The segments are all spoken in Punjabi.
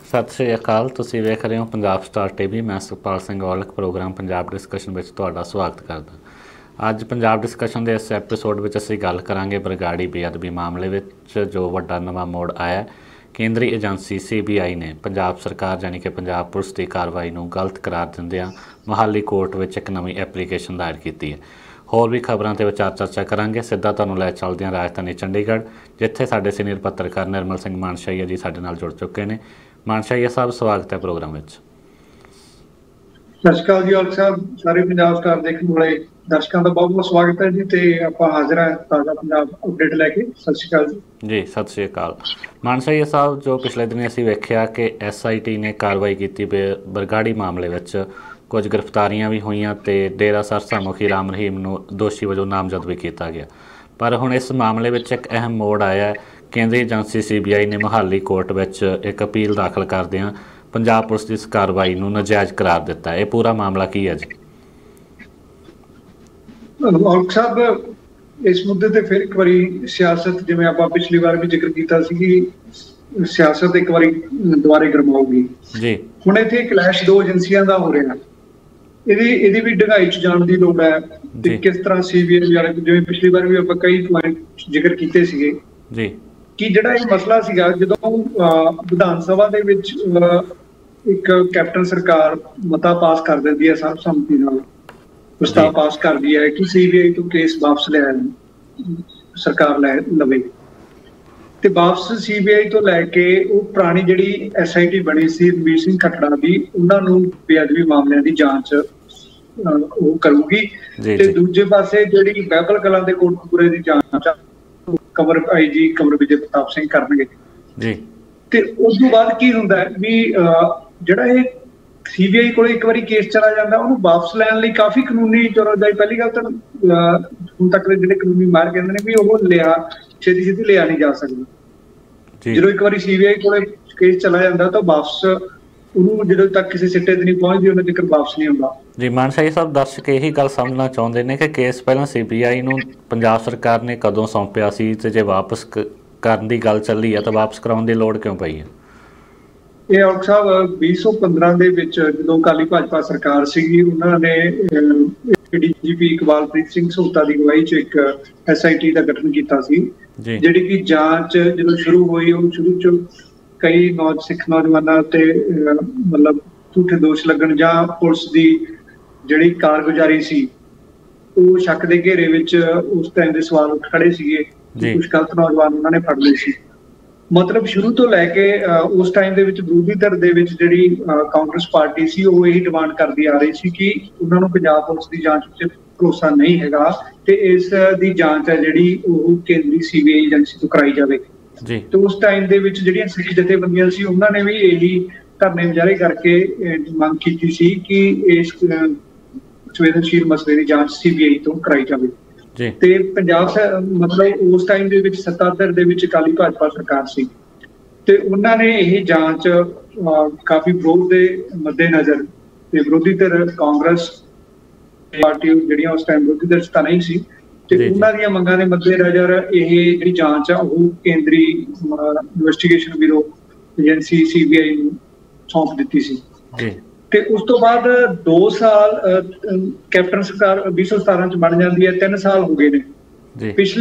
सत श्री अकाल। तुसीं वेख रहे हो पंजाब स्टार टीवी। मैं सुखपाल सिंह औलख प्रोग्राम पंजाब डिस्कशन में तुहाडा स्वागत करदा। अज पंजाब डिस्कशन के इस एपीसोड में असीं गल करांगे बरगाड़ी बेअदबी मामले में जो वड्डा नवां मोड़ आया। केंद्रीय एजेंसी CBI ने पंजाब सरकार यानी कि पंजाब पुलिस की कार्रवाई नूं गलत करार दिंदिआं मोहाली कोर्ट में एक नवीं एप्लीकेशन दायर की है। होर भी खबरों के विचार चर्चा करांगे। सीधा तुहानूं लै चलदे हां राजधानी चंडीगढ़, जिथे साडे सीनियर पत्रकार निर्मल सिंह मानशाईया जी साडे नाल जुड़ चुके हैं। मानशाईया साहब, स्वागत है प्रोग्राम में। सत श्री अकाल जी औलख साहब, सारे पंजाब स्टार देखने वाले दर्शकों का बहुत बहुत स्वागत है जी। तो आपां हाजिर हैं ताज़ा पंजाब अपडेट लैके। सत श्री अकाल जी। सत श्री अकाल मानशाईया साहब, जो पिछले दिन असीं वेखिया कि SIT ने कार्रवाई की बरगाड़ी मामले में कुछ गिरफ्तारियां भी हुई तो डेरा सरसा मुखी राम रहीम नूं दोषी वजों नामजद भी किया गया। पर हुण इस मामले में एक अहम मोड़ आया है। केंद्रीय एजेंसी CBI ने मोहाली कोर्ट में एक अपील दाखिल करदिआं पंजाब पुलिस की इस कार्रवाई नूं नाजायज़ करार दिता है। ये पूरा मामला की है जी? औलख साहब, इस मुद्दे ते फिर एक बारी सियासत, जिवें आपां पिछली बार भी जिक्र कीता सी कि सियासत एक बारी दुबारे गरमाऊगी जी। हुण इत्थे क्लैश दो एजेंसियां दा हो रहा। ਇਹਦੀ भी ढंगाई च जाण दी लोड़ है कि किस तरह CBI जिवें पिछली बार भी आपां कई पॉइंट जिक्र कीते सीगे जी कि जिहड़ा ये मसला सीगा जदों विधान सभा दे विच एक कैप्टन सरकार मता पास कर दिंदी है, सर्वसम्मति नाल प्रस्ताव पास कर दिया है कि CBI तो केस वापस लिया सरकार लवे ते वापस CBI तो लैके वो पुरानी जिहड़ी SIT बनी सी रणवीर सिंह खट्टड़ा दी उन्हां नूं बेअदबी मामलिਆਂ ਦੀ ਜਾਂਚ ਉਹ ਕਰੂਗੀ ਤੇ ਦੂਜੇ ਪਾਸੇ ਜਿਹੜੀ ਬਹਿਬਲ ਕਲਾਂ ਦੇ ਕੋਟਕਪੂਰੇ ਦੀ ਜਾਂਚ ਕਮਰ IG ਕਮਰ ਵਿਜੇ ਪ੍ਰਤਾਪ ਸਿੰਘ ਕਰਨਗੇ ਜੀ। ਤੇ ਉਸ ਤੋਂ ਬਾਅਦ ਕੀ ਹੁੰਦਾ ਵੀ ਜਿਹੜਾ ਇਹ CBI ਕੋਲ ਇੱਕ ਵਾਰੀ ਕੇਸ ਚਲਾ ਜਾਂਦਾ ਉਹਨੂੰ ਵਾਪਸ ਲੈਣ ਲਈ ਕਾਫੀ ਕਾਨੂੰਨੀ ਚੌਰਾਦਾਈ। ਪਹਿਲੀ ਗੱਲ ਤਾਂ ਹੁਣ ਤੱਕ ਦੇ ਜਿਹੜੇ ਕਾਨੂੰਨੀ ਮਾਰ ਕਹਿੰਦੇ ਨੇ ਵੀ ਉਹ ਲਿਆ ਛੇਤੀ ਛੇਤੀ ਲਿਆ ਨਹੀਂ ਜਾ ਸਕਦਾ। ਜਦੋਂ ਇੱਕ ਵਾਰੀ CBI ਕੋਲੇ ਕੇਸ ਚਲਾ ਜਾਂਦਾ ਤਾਂ ਵਾਪਸ ਉਹਨੂੰ ਜਦੋਂ ਤੱਕ ਕਿਸੇ ਸਿੱਟੇ ਤੇ ਨਹੀਂ ਪਹੁੰਚਦੀ ਉਹਨਾਂ ਤੱਕ ਵਾਪਸ ਨਹੀਂ ਹੁੰਦਾ ਜੀ। ਮਾਨਸ਼ਾਈ ਸਾਹਿਬ, ਦਰਸ਼ਕ ਇਹੀ ਗੱਲ ਸਮਝਣਾ ਚਾਹੁੰਦੇ ਨੇ ਕਿ ਕੇਸ ਪਹਿਲਾਂ CBI ਨੂੰ ਪੰਜਾਬ ਸਰਕਾਰ ਨੇ ਕਦੋਂ ਸੌਂਪਿਆ ਸੀ ਤੇ ਜੇ ਵਾਪਸ ਕਰਨ ਦੀ ਗੱਲ ਚੱਲੀ ਹੈ ਤਾਂ ਵਾਪਸ ਕਰਾਉਣ ਦੀ ਲੋੜ ਕਿਉਂ ਪਈ ਹੈ? ਇਹ ਔਲਖ ਸਾਹਿਬ 2015 ਦੇ ਵਿੱਚ ਜਦੋਂ ਅਕਾਲੀ ਭਾਜਪਾ ਸਰਕਾਰ ਸੀਗੀ ਉਹਨਾਂ ਨੇ DGP ਇਕਬਾਲਪ੍ਰੀਤ ਸਿੰਘ ਸਹੂਤਾ ਦੀ ਅਗਵਾਈ 'ਚ ਇੱਕ SIT ਦਾ ਗਠਨ ਕੀਤਾ ਸੀ ਜਿਹੜੀ ਕਿ ਜਾਂਚ ਜਦੋਂ ਸ਼ੁਰੂ ਹੋਈ ਉਹ ਸ਼ੁਰੂ 'ਚ ਕਈ ਸਿੱਖ ਨੌਜਵਾਨਾਂ ਤੇ ਮਤਲਬ ਝੂਠੇ ਦੋਸ਼ ਲੱਗਣ ਜਾਂ ਪੁਲਿਸ ਦੀ ਜਿਹੜੀ ਕਾਰਗੁਜ਼ਾਰੀ ਸੀ ਉਹ ਸ਼ੱਕ ਦੇ ਘੇਰੇ ਵਿੱਚ ਉਸ ਟਾਈਮ ਦੇ ਸਵਾਲ ਉੱਠ ਖੜੇ ਸੀਗੇ। ਕੁਝ ਗਲਤ ਨੌਜਵਾਨ ਉਹਨਾਂ ਨੇ ਫੜ ਲਏ ਸੀ। ਮਤਲਬ ਸ਼ੁਰੂ ਤੋਂ ਲੈ ਕੇ ਉਸ ਟਾਈਮ ਦੇ ਵਿੱਚ ਵਿਰੋਧੀ ਧਿਰ ਦੇ ਵਿੱਚ ਜਿਹੜੀ ਕਾਂਗਰਸ ਪਾਰਟੀ ਸੀ ਉਹ ਇਹੀ ਡਿਮਾਂਡ ਕਰਦੀ ਆ ਰਹੀ ਸੀ ਕਿ ਉਹਨਾਂ ਨੂੰ ਪੰਜਾਬ ਪੁਲਿਸ ਦੀ ਜਾਂਚ ਵਿੱਚ ਭਰੋਸਾ ਨਹੀਂ ਹੈਗਾ ਤੇ ਇਸ ਦੀ ਜਾਂਚ ਹੈ ਜਿਹੜੀ ਉਹ ਕੇਂਦਰੀ CBI ਏਜੰਸੀ ਤੋਂ ਕਰਾਈ ਜਾਵੇ ਜੀ। ਤੇ ਉਸ ਟਾਈਮ ਦੇ ਵਿੱਚ ਜਿਹੜੀਆਂ ਸਿੱਖ ਜਥੇਬੰਦੀਆਂ ਸੀ ਉਹਨਾਂ ਨੇ ਵੀ ਇਹੀ ਧਰਨੇ ਮੁਜ਼ਾਹਰੇ ਕਰਕੇ ਮੰਗ ਕੀਤੀ ਸੀ ਕਿ ਇਸ ਸੰਵੇਦਨਸ਼ੀਲ ਮਸਲੇ ਦੀ ਜਾਂਚ CBI ਤੋਂ ਕਰਾਈ ਜਾਵੇ ਤੇ ਪੰਜਾਬ ਮਤਲਬ ਉਸ ਟਾਈਮ ਦੇ ਵਿੱਚ ਸੱਤਾਧਰ ਦੇ ਵਿੱਚ ਅਕਾਲੀ ਭਾਜਪਾ ਸਰਕਾਰ ਸੀ ਤੇ ਉਹਨਾਂ ਨੇ ਇਹ ਜਾਂਚ ਕਾਫੀ ਵਿਰੋਧ ਦੇ ਮੱਦੇਨਜ਼ਰ ਤੇ ਵਿਰੋਧੀ ਧਿਰ ਕਾਂਗਰਸ ਪਾਰਟੀ ਜਿਹੜੀਆਂ ਉਸ ਟਾਈਮ ਵਿਰੋਧੀ ਧਿਰ ਤਾਂ ਨਹੀਂ ਸੀ ਤੇ ਉਹਨਾਂ ਦੀਆਂ ਮੰਗਾਂ ਦੇ ਮੱਦੇਨਜ਼ਰ ਇਹ ਜਿਹੜੀ ਜਾਂਚ ਆ ਉਹ ਕੇਂਦਰੀ ਇਨਵੈਸਟੀਗੇਸ਼ਨ ਬਿਊਰੋ ਏਜੰਸੀ CBI ਨੂੰ ਸੌਂਪ ਦਿੱਤੀ ਸੀ ਤੇ ਉਸ ਤੋਂ ਬਾਅਦ 2 ਸਾਲ ਕੈਪਟਨ ਸਰਕਾਰ 2017 ਚ ਬਣ ਜਾਂਦੀ ਹੈ। 3 ਸਾਲ ਹੋ ਗਏ ਨੇ। ਪਿਛਲੇ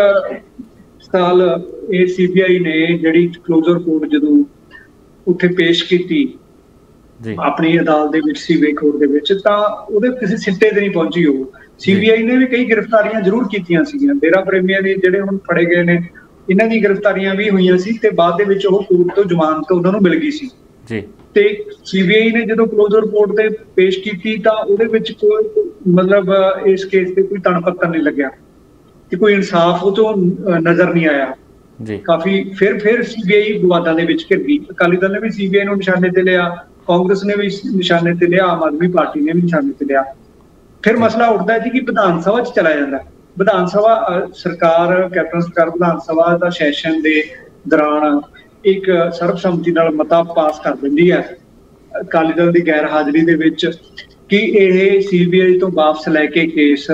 ਸਾਲ ਇਹ CBI ਨੇ ਜਿਹੜੀ ਕਲੋਜ਼ਰ ਰਿਪੋਰਟ ਜਦੋਂ ਉੱਥੇ ਪੇਸ਼ ਕੀਤੀ ਆਪਣੀ ਅਦਾਲਤ ਦੇ ਵਿੱਚ CBI ਕੋਰਟ ਦੇ ਵਿੱਚ ਤਾਂ ਉਹਦੇ ਕਿਸੇ ਸਿੱਟੇ ਤੇ ਨਹੀਂ ਪਹੁੰਚੀ। ਉਹ CBI ਨੇ ਵੀ ਕਈ ਗ੍ਰਿਫਤਾਰੀਆਂ ਜ਼ਰੂਰ ਕੀਤੀਆਂ ਸੀਗੀਆਂ। ਡੇਰਾ ਪ੍ਰੇਮੀਆਂ ਦੇ ਜਿਹੜੇ ਹੁਣ ਫੜੇ ਗਏ ਨੇ ਇਹਨਾਂ ਦੀ ਗ੍ਰਿਫਤਾਰੀਆਂ ਵੀ ਹੋਈਆਂ ਸੀ ਤੇ ਬਾਅਦ ਦੇ ਵਿੱਚ ਉਹ ਕੋਰਟ ਤੋਂ ਜ਼ਮਾਨਤ ਉਹਨਾਂ ਨੂੰ ਮਿਲ ਗਈ ਸੀ ਜੀ। ਤੇ CBI ਨੇ ਜਦੋਂ ਕਲੋਜ਼ਰ ਰਿਪੋਰਟ ਤੇ ਪੇਸ਼ ਕੀਤੀ ਤਾਂ ਉਹਦੇ ਵਿੱਚ ਕੋਈ ਮਤਲਬ ਇਸ ਕੇਸ ਤੇ ਕੋਈ ਤਣ ਪੱਤਰ ਨਹੀਂ ਲੱਗਿਆ ਕਿ ਕੋਈ ਇਨਸਾਫ ਉਹ ਤੋਂ ਨਜ਼ਰ ਨਹੀਂ ਆਇਆ ਜੀ। ਕਾਫੀ ਫਿਰ CBI ਵਿਵਾਦਾਂ ਦੇ ਵਿੱਚ ਘਿਰ ਗਈ। ਅਕਾਲੀ ਦਲ ਨੇ ਵੀ CBI ਨੂੰ ਨਿਸ਼ਾਨੇ ਤੇ ਲਿਆ, ਕਾਂਗਰਸ ਨੇ ਵੀ ਨਿਸ਼ਾਨੇ ਤੇ ਲਿਆ, ਆਮ ਆਦਮੀ ਪਾਰਟੀ ਨੇ ਵੀ ਨਿਸ਼ਾਨੇ ਤੇ ਲਿਆ। ਫਿਰ ਮਸਲਾ ਉੱਠਦਾ ਜੀ ਕਿ ਵਿਧਾਨ ਸਭਾ 'ਚ ਚਲਾ ਜਾਂਦਾ। ਵਿਧਾਨ ਸਭਾ ਸਰਕਾਰ ਕੈਪਟਨ ਸਰਕਾਰ ਵਿਧਾਨ ਸਭਾ ਦਾ ਸੈਸ਼ਨ ਦੇ ਦੌਰਾਨ ਇੱਕ ਸਰਬਸੰਮਤੀ ਨਾਲ ਮਤਾ ਪਾਸ ਕਰ ਦਿੰਦੀ ਹੈ ਅਕਾਲੀ ਦਲ ਦੀ ਗੈਰ ਹਾਜ਼ਰੀ ਦੇ ਵਿੱਚ ਕਿ ਇਹ CBI ਤੋਂ ਵਾਪਸ ਲੈ ਕੇ ਕੇਸ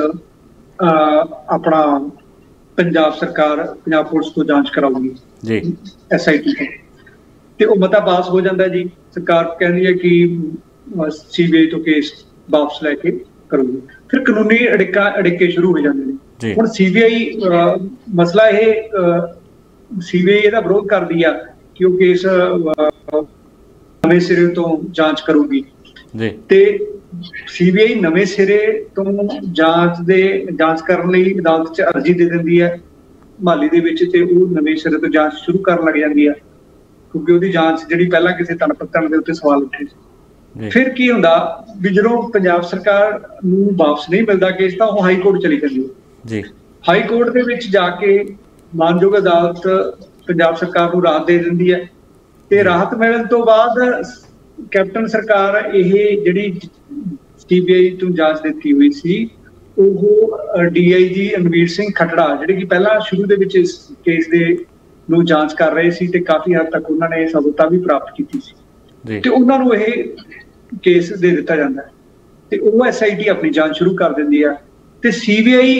ਆਪਣਾ ਪੰਜਾਬ ਸਰਕਾਰ ਪੰਜਾਬ ਪੁਲਿਸ ਤੋਂ ਜਾਂਚ ਕਰਾਊਗੀ ਜੀ SIT ਤੋਂ। ਤੇ ਉਹ ਮਤਾ ਪਾਸ ਹੋ ਜਾਂਦਾ ਜੀ। ਸਰਕਾਰ ਕਹਿੰਦੀ ਹੈ ਕਿ ਸੀਬੀਆਈ ਤੋਂ ਕੇਸ ਵਾਪਸ ਲੈ ਕੇ ਕਰੂਗੀ। ਫਿਰ ਕਾਨੂੰਨੀ ਅੜਿੱਕੇ ਸ਼ੁਰੂ ਹੋ ਜਾਂਦੇ ਨੇ। ਹੁਣ ਸੀਬੀਆਈ ਮਸਲਾ ਇਹ ਸੀਬੀਆਈ ਇਹਦਾ ਵਿਰੋਧ ਕਰਦੀ ਆ ਕਿ ਉਹ ਕੇਸ ਨਵੇਂ ਸਿਰੇ ਤੋਂ ਜਾਂਚ ਕਰੂਗੀ ਤੇ ਸੀਬੀਆਈ ਨਵੇਂ ਸਿਰੇ ਤੋਂ ਜਾਂਚ ਕਰਨ ਲਈ ਅਦਾਲਤ 'ਚ ਅਰਜ਼ੀ ਦੇ ਦਿੰਦੀ ਹੈ ਮੁਹਾਲੀ ਦੇ ਵਿੱਚ, ਤੇ ਉਹ ਨਵੇਂ ਸਿਰੇ ਤੋਂ ਜਾਂਚ ਸ਼ੁਰੂ ਕਰਨ ਲੱਗ ਜਾਂਦੀ ਆ ਕਿਉਂਕਿ ਉਹਦੀ ਜਾਂਚ ਜਿਹੜੀ ਪਹਿਲਾਂ ਕਿਸੇ ਤਣਪੱਤਣ ਦੇ ਉੱਤੇ ਸਵਾਲ ਉੱਠੇ ਸੀ। ਫਿਰ ਕੀ ਹੁੰਦਾ ਵੀ ਜਦੋਂ ਪੰਜਾਬ ਸਰਕਾਰ ਨੂੰ ਵਾਪਸ ਨਹੀਂ ਮਿਲਦਾ ਕੇਸ ਤਾਂ ਉਹ ਹਾਈ ਕੋਰਟ ਚਲੀ ਜਾਂਦੀ ਹੈ। ਹਾਈ ਕੋਰਟ ਦੇ ਵਿੱਚ ਜਾ ਕੇ ਮਾਨਯੋਗ ਅਦਾਲਤ ਪੰਜਾਬ ਸਰਕਾਰ ਨੂੰ ਰਾਹਤ ਦੇ ਦਿੰਦੀ ਹੈ ਤੇ ਰਾਹਤ ਮਿਲਣ ਤੋਂ ਬਾਅਦ ਕੈਪਟਨ ਸਰਕਾਰ ਇਹ ਜਿਹੜੀ ਸੀਬੀਆਈ ਤੋਂ ਜਾਂਚ ਦਿੱਤੀ ਹੋਈ ਸੀ ਉਹ DIG ਅਨਵੀਰ ਸਿੰਘ ਖੱਟੜਾ ਜਿਹੜੇ ਕਿ ਪਹਿਲਾਂ ਸ਼ੁਰੂ ਦੇ ਵਿੱਚ ਇਸ ਕੇਸ ਦੇ ਨੂੰ ਜਾਂਚ ਕਰ ਰਹੇ ਸੀ ਤੇ ਕਾਫੀ ਹੱਦ ਤੱਕ ਉਹਨਾਂ ਨੇ ਸਫਲਤਾ ਵੀ ਪ੍ਰਾਪਤ ਕੀਤੀ ਸੀ ਤੇ ਉਹਨਾਂ ਨੂੰ ਇਹ ਕੇਸ ਦੇ ਦਿੱਤਾ ਜਾਂਦਾ ਹੈ ਤੇ ਉਹ SIT ਆਪਣੀ ਜਾਂਚ ਸ਼ੁਰੂ ਕਰ ਦਿੰਦੀ ਆ ਤੇ ਸੀਬੀਆਈ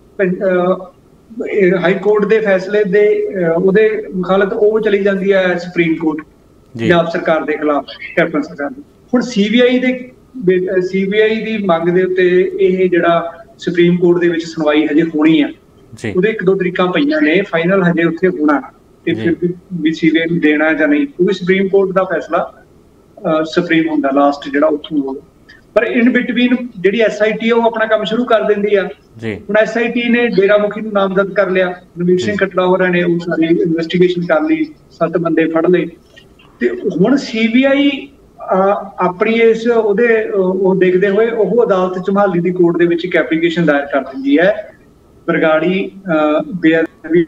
ਹਾਈ ਕੋਰਟ ਦੇ ਫੈਸਲੇ ਦੇ ਉਹਦੇ ਮੁਖਾਲਫਤ ਉਹ ਚਲੀ ਜਾਂਦੀ ਹੈ ਸੁਪਰੀਮ ਕੋਰਟ ਪੰਜਾਬ ਸਰਕਾਰ ਦੇ ਖਿਲਾਫ, ਕੈਪਟਨ ਸਰਕਾਰ ਦੀ। ਹੁਣ ਸੀਬੀਆਈ ਦੀ ਮੰਗ ਦੇ ਉੱਤੇ ਇਹ ਜਿਹੜਾ ਸੁਪਰੀਮ ਕੋਰਟ ਦੇ ਵਿੱਚ ਸੁਣਵਾਈ ਹਜੇ ਹੋਣੀ ਆ, ਉਹਦੇ 1-2 ਤਰੀਕਾਂ ਪਈਆਂ ਨੇ, ਫਾਈਨਲ ਹਜੇ ਉੱਥੇ ਹੋਣਾ ਤੇ ਫਿਰ ਵੀ ਸੀਬੀਆਈ ਨੂੰ ਦੇਣਾ ਜਾਂ ਨਹੀਂ, ਕਿਉਂਕਿ ਸੁਪਰੀਮ ਕੋਰਟ ਦਾ ਫੈਸਲਾ ਸੁਪਰੀਮ ਹੁੰਦਾ ਲਾਸਟ ਜਿਹੜਾ ਉੱਥੋਂ ਹੋਊਗਾ। ਪਰ ਇਨ ਬਿਟਵੀਨ ਜਿਹੜੀ SIT ਹੈ ਉਹ ਆਪਣਾ ਕੰਮ ਸ਼ੁਰੂ ਕਰ ਦਿੰਦੀ ਆ। ਹੁਣ SIT ਨੇ ਡੇਰਾ ਮੁਖੀ ਨੂੰ ਨਾਮਜ਼ਦ ਕਰ ਲਿਆ, ਰਣਵੀਰ ਸਿੰਘ ਖੱਟੜਾ ਹੋਰਾਂ ਨੇ ਉਹ ਸਾਰੀ ਇਨਵੈਸਟੀਗੇਸ਼ਨ ਕਰ ਲਈ, 7 ਬੰਦੇ ਫੜ ਲਏ ਤੇ ਹੁਣ ਸੀਬੀਆਈ ਆਪਣੀ ਇਸ ਉਹ ਦੇਖਦੇ ਹੋਏ ਉਹ ਅਦਾਲਤ ਚ ਮੁਹਾਲੀ ਦੀ ਕੋਰਟ ਦੇ ਵਿੱਚ ਇੱਕ ਐਪਲੀਕੇਸ਼ਨ ਦਾਇਰ ਕਰ ਦਿੰਦੀ ਹੈ ਬਰਗਾੜੀ ਬੇਅਦਬੀ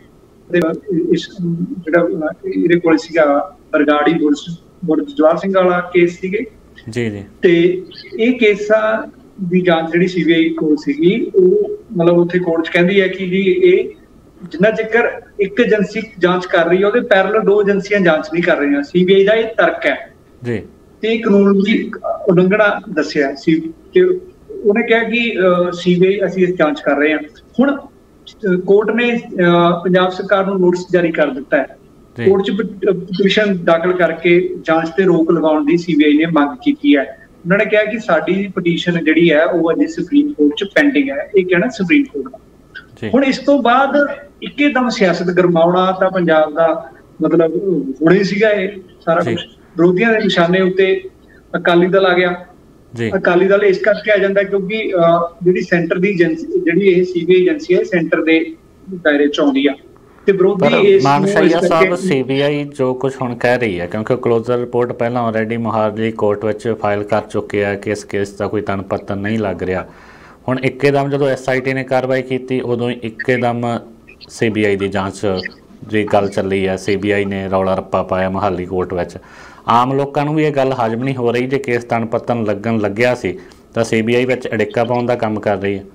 ਇਸ ਜਿਹੜਾ ਇਹਦੇ ਕੋਲ ਸੀਗਾ ਬਰਗਾੜੀ ਜਵਾਹਰ ਸਿੰਘ ਵਾਲਾ ਕੇਸ ਸੀਗੇ ਤੇ ਇਹ ਕੇਸਾਂ ਦੀ ਜਾਂਚ ਜਿਹੜੀ ਸੀਬੀਆਈ ਕੋਲ ਸੀਗੀ ਉਹ ਮਤਲਬ ਉੱਥੇ ਕੋਰਟ ਚ ਕਹਿੰਦੀ ਹੈ ਕਿ ਜੀ ਇਹ ਜਿੰਨਾ ਚਿਰ ਇੱਕ ਏਜੰਸੀ ਜਾਂਚ ਕਰ ਰਹੀ ਹੈ ਉਹਦੇ ਪੈਰਲਲ 2 ਏਜੰਸੀਆਂ ਜਾਂਚ ਨਹੀਂ ਕਰ ਰਹੀਆਂ। ਸੀਬੀਆਈ ਦਾ ਇਹ ਤਰਕ ਹੈ ਤੇ ਕਾਨੂੰਨ ਦੀ ਉਲੰਘਣਾ ਦੱਸਿਆ ਸੀ ਤੇ ਉਹਨੇ ਕਿਹਾ ਕਿ ਸੀਬੀਆਈ ਅਸੀਂ ਇਸ ਜਾਂਚ ਕਰ ਰਹੇ ਹਾਂ। ਹੁਣ ਕੋਰਟ ਨੇ ਪੰਜਾਬ ਸਰਕਾਰ ਨੂੰ ਨੋਟਿਸ ਜਾਰੀ ਕਰ ਦਿੱਤਾ ਹੈ, ਕੋਰਟ 'ਚ ਪਟੀਸ਼ਨ ਦਾਖਲ ਕਰਕੇ ਜਾਂਚ ਤੇ ਰੋਕ ਲਗਾਉਣ ਦੀ ਸੀਬੀਆਈ ਨੇ ਮੰਗ ਕੀਤੀ ਹੈ। ਉਹਨਾਂ ਨੇ ਕਿਹਾ ਕਿ ਸਾਡੀ ਪਟੀਸ਼ਨ ਜਿਹੜੀ ਹੈ ਉਹ ਅਜੇ ਸੁਪਰੀਮ ਕੋਰਟ 'ਚ ਪੈਂਡਿੰਗ ਹੈ, ਇਹ ਕਹਿਣਾ ਸੁਪਰੀਮ ਕੋਰਟ ਦਾ। ਹੁਣ ਇਸ ਤੋਂ ਬਾਅਦ ਇੱਕਦਮ ਸਿਆਸਤ ਗਰਮਾਉਣਾ ਤਾਂ ਪੰਜਾਬ ਦਾ ਮਤਲਬ ਹੁਣੇ ਸੀਗਾ ਇਹ ਸਾਰਾ ਕੁਝ। ਵਿਰੋਧੀਆਂ ਦੇ ਨਿਸ਼ਾਨੇ ਉੱਤੇ ਅਕਾਲੀ ਦਲ ਆ ਗਿਆ। ਅਕਾਲੀ ਦਲ ਇਸ ਕਰਕੇ ਆ ਜਾਂਦਾ ਕਿਉਂਕਿ ਜਿਹੜੀ ਸੈਂਟਰ ਦੀ ਏਜੰਸੀ ਜਿਹੜੀ ਇਹ ਸੀਬੀਆਈ ਏਜੰਸੀ ਹੈ ਸੈਂਟਰ ਦੇ ਦਾਇਰੇ 'ਚ ਆਉਂਦੀ ਆ ਤੇ ਵਿਰੋਧੀ ਮਾਨਸ਼ਾਹੀਆ ਸਾਹਿਬ ਸੀਬੀਆਈ ਜੋ ਕੁਝ ਹੁਣ ਕਹਿ ਰਹੀ ਹੈ ਕਿਉਂਕਿ ਕਲੋਜ਼ਰ ਰਿਪੋਰਟ ਪਹਿਲਾਂ ਆਲਰੇਡੀ ਮੁਹਾਲੀ ਕੋਰਟ ਵਿੱਚ ਫਾਈਲ ਕਰ ਚੁੱਕੇ ਆ ਕਿ ਇਸ ਕੇਸ ਦਾ ਕੋਈ ਤਣਪੱਤਰ ਨਹੀਂ ਲੱਗ ਰਿਹਾ। ਹੁਣ ਇੱਕਦਮ ਜਦੋਂ SIT ਨੇ ਕਾਰਵਾਈ ਕੀਤੀ ਉਦੋਂ ਇੱਕਦਮ CBI ਦੀ ਜਾਂਚ ਦੀ ਗੱਲ ਚੱਲੀ ਹੈ, CBI ਨੇ ਰੌਲਾ ਰੱਪਾ ਪਾਇਆ ਮੁਹਾਲੀ ਕੋਰਟ ਵਿੱਚ। ਆਮ ਲੋਕਾਂ ਨੂੰ ਵੀ ਇਹ ਗੱਲ ਹਜ਼ਮ ਨਹੀਂ ਹੋ ਰਹੀ ਜੇ ਕੇਸ ਤਣਪੱਤਰ ਲੱਗਣ ਲੱਗਿਆ ਸੀ ਤਾਂ CBI ਵਿੱਚ ਅੜਿੱਕਾ ਪਾਉਣ ਦਾ ਕੰਮ ਕਰ ਰਹੀ ਹੈ।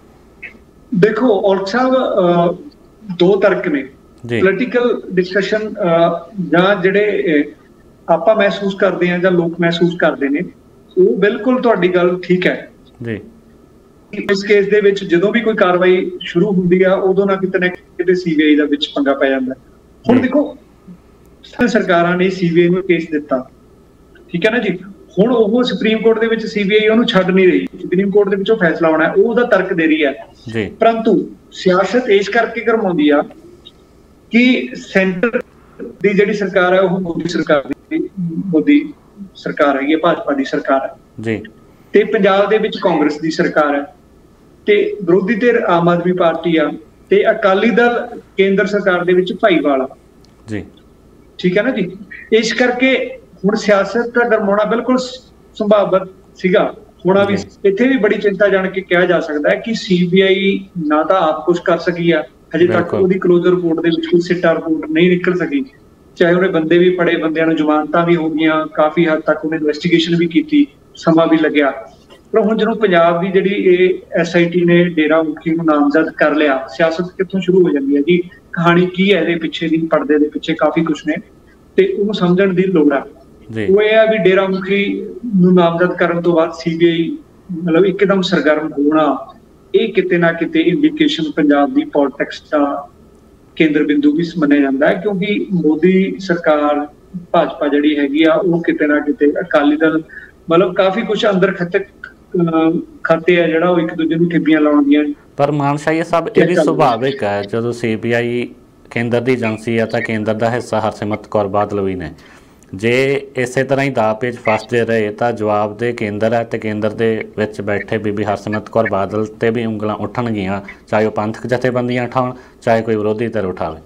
ਦੇਖੋ ਔਲਖ ਸਾਹਿਬ 2 ਤਰਕ ਨੇ, ਪੋਲੀਟੀਕਲ ਡਿਸਕਸ਼ਨ ਜਾਂ ਜਿਹੜੇ ਆਪਾਂ ਮਹਿਸੂਸ ਕਰਦੇ ਹਾਂ ਜਾਂ ਲੋਕ ਮਹਿਸੂਸ ਕਰਦੇ ਨੇ ਉਹ ਬਿਲਕੁਲ ਤੁਹਾਡੀ ਗੱਲ ਠੀਕ ਹੈ ਜੀ। ਇਸ ਕੇਸ ਦੇ ਵਿੱਚ ਜਦੋਂ ਵੀ ਕੋਈ ਕਾਰਵਾਈ ਸ਼ੁਰੂ ਹੁੰਦੀ ਆ ਉਦੋਂ ਨਾ ਕਿਤੇ CBI ਦਾ ਵਿੱਚ ਪੰਗਾ ਪੈ ਜਾਂਦਾ। ਹੁਣ ਦੇਖੋ ਸਰਕਾਰਾਂ ਨੇ CBI ਨੂੰ ਕੇਸ ਦਿੱਤਾ, ਠੀਕ ਹੈ ਨਾ ਜੀ। ਹੁਣ ਉਹ ਸੁਪਰੀਮ ਕੋਰਟ ਦੇ ਵਿੱਚ CBI ਉਹਨੂੰ ਛੱਡ ਨਹੀਂ ਰਹੀ, ਸੁਪਰੀਮ ਕੋਰਟ ਦੇ ਵਿੱਚੋਂ ਫੈਸਲਾ ਆਉਣਾ ਉਹ ਉਹਦਾ ਤਰਕ ਦੇ ਰਹੀ ਹੈ। ਪਰੰਤੂ ਸਿਆਸਤ ਇਸ ਕਰਕੇ ਗਰਮਾਉਂਦੀ ਆ ਕਿ ਸੈਂਟਰ ਦੀ ਜਿਹੜੀ ਸਰਕਾਰ ਹੈ ਉਹ ਮੋਦੀ ਸਰਕਾਰ ਹੈਗੀ ਹੈ, ਭਾਜਪਾ ਦੀ ਸਰਕਾਰ ਹੈ ਜੀ, ਤੇ ਪੰਜਾਬ ਦੇ ਵਿੱਚ ਕਾਂਗਰਸ ਦੀ ਸਰਕਾਰ ਹੈ ਤੇ ਵਿਰੋਧੀ ਧਿਰ ਆਮ ਆਦਮੀ ਪਾਰਟੀ ਆ ਤੇ ਅਕਾਲੀ ਦਲ ਕੇਂਦਰ ਸਰਕਾਰ ਦੇ ਵਿੱਚ ਭਾਈਵਾਲ ਆ ਜੀ, ਠੀਕ ਹੈ ਨਾ ਜੀ। ਇਸ ਕਰਕੇ ਹੁਣ ਸਿਆਸਤ ਦਾ ਗਰਮਾਉਣਾ ਬਿਲਕੁਲ ਸੰਭਾਵਿਤ ਸੀਗਾ ਹੋਣਾ ਵੀ। ਇੱਥੇ ਵੀ ਬੜੀ ਚਿੰਤਾ ਜਾਣ ਕੇ ਕਿਹਾ ਜਾ ਸਕਦਾ ਹੈ ਕਿ CBI ਨਾ ਤਾਂ ਆਪ ਕੁਝ ਕਰ ਸਕੀ ਆ, ਹਜੇ ਤੱਕ ਉਹਦੀ ਕਲੋਜ਼ਰ ਰਿਪੋਰਟ ਦੇ ਵਿੱਚ ਕੋਈ ਸਿੱਟਾ ਰਿਪੋਰਟ ਨਹੀਂ ਨਿਕਲ ਸਕੀ, ਚਾਹੇ ਉਹਨੇ ਬੰਦੇ ਵੀ ਫੜੇ, ਬੰਦਿਆਂ ਨੂੰ ਜ਼ਮਾਨਤਾਂ ਵੀ ਹੋ ਗਈਆਂ, ਕਾਫੀ ਹੱਦ ਤੱਕ ਉਹਨੇ ਇਨਵੈਸਟੀਗੇਸ਼ਨ ਵੀ ਕੀਤੀ, ਸਮਾਂ ਵੀ ਲੱਗਿਆ। ਪਰ ਹੁਣ ਜਦੋਂ ਪੰਜਾਬ ਦੀ ਜਿਹੜੀ ਇਹ SIT ਨੇ ਡੇਰਾ ਮੁਖੀ ਨੂੰ ਨਾਮਜ਼ਦ ਕਰ ਲਿਆ, ਸਿਆਸਤ ਕਿੱਥੋਂ ਸ਼ੁਰੂ ਹੋ ਜਾਂਦੀ ਹੈ ਜੀ। ਕਹਾਣੀ ਕੀ ਹੈ ਇਹਦੇ ਪਿੱਛੇ ਦੀ, ਪਰਦੇ ਦੇ ਪਿੱਛੇ ਕਾਫੀ ਕੁਛ ਨੇ ਤੇ ਉਹਨੂੰ ਸਮਝਣ ਦੀ ਲੋੜ ਆ। ਉਹ ਇਹ ਆ ਵੀ ਡੇਰਾ ਮੁਖੀ ਨੂੰ ਨਾਮਜ਼ਦ ਕਰਨ ਤੋਂ ਬਾਅਦ CBI ਮਤਲਬ ਇੱਕਦਮ ਸਰਗਰਮ ਹੋਣਾ, ਇਹ ਕਿਤੇ ਨਾ ਕਿਤੇ ਇੰਡੀਕੇਸ਼ਨ ਪੰਜਾਬ ਦੀ ਪੋਲਿਟਿਕਸ ਦਾ ਕੇਂਦਰ ਬਿੰਦੂ ਵੀ ਮੰਨਿਆ ਜਾਂਦਾ ਹੈ ਕਿਉਂਕਿ ਮੋਦੀ ਸਰਕਾਰ ਭਾਜਪਾ ਜਿਹੜੀ ਹੈਗੀ ਆ ਉਹ ਕਿਤੇ ਨਾ ਕਿਤੇ ਅਕਾਲੀ ਦਲ ਮਤਲਬ ਕਾਫੀ ਕੁਝ ਅੰਦਰ ਖਾਤੇ ਆ ਜਿਹੜਾ ਉਹ ਇੱਕ ਦੂਜੇ ਨੂੰ ਠਿੱਪੀਆਂ ਲਾਉਂਦੀਆਂ। ਪਰ ਮਾਨਸ਼ਾਹੀਆ ਸਾਹਿਬ ਇਹ ਵੀ ਸੁਭਾਵਿਕ ਹੈ, ਜਦੋਂ CBI ਕੇਂਦਰ ਦੀ ਏਜੰਸੀ ਹੈ ਤਾਂ ਕੇਂਦਰ ਦਾ ਹਿੱਸਾ ਹਰਸਿਮਰਤ ਕੌਰ ਬਾਦਲ ਵੀ ਨੇ। ਜੇ ਇਸੇ ਤਰ੍ਹਾਂ ਹੀ ਦਾਅ ਪੇਚ ਫਸਦੇ ਰਹੇ ਤਾਂ ਜਵਾਬ ਦੇ ਕੇਂਦਰ ਹੈ, ਤੇ ਕੇਂਦਰ ਦੇ ਵਿੱਚ ਬੈਠੇ ਬੀਬੀ ਹਰਸਿਮਰਤ ਕੌਰ ਬਾਦਲ ਤੇ ਵੀ ਉਂਗਲਾਂ ਉੱਠਣਗੀਆਂ, ਚਾਹੇ ਉਹ ਪੰਥਕ ਜਥੇਬੰਦੀਆਂ ਉਠਾਉਣ, ਚਾਹੇ ਕੋਈ ਵਿਰੋਧੀ ਧਿਰ ਉਠਾਵੇ।